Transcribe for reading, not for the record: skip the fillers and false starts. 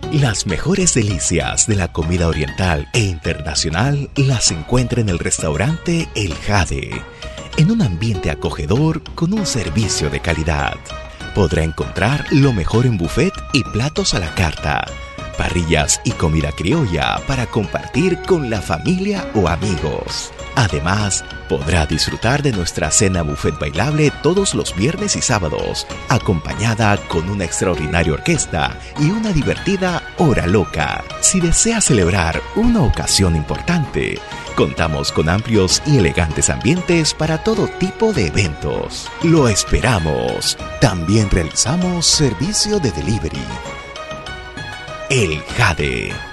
Las mejores delicias de la comida oriental e internacional las encuentra en el restaurante El Jade, en un ambiente acogedor con un servicio de calidad. Podrá encontrar lo mejor en buffet y platos a la carta, parrillas y comida criolla para compartir con la familia o amigos. Además, podrá disfrutar de nuestra cena buffet bailable todos los viernes y sábados, acompañada con una extraordinaria orquesta y una divertida hora loca. Si desea celebrar una ocasión importante, contamos con amplios y elegantes ambientes para todo tipo de eventos. ¡Lo esperamos! También realizamos servicio de delivery. El Jade.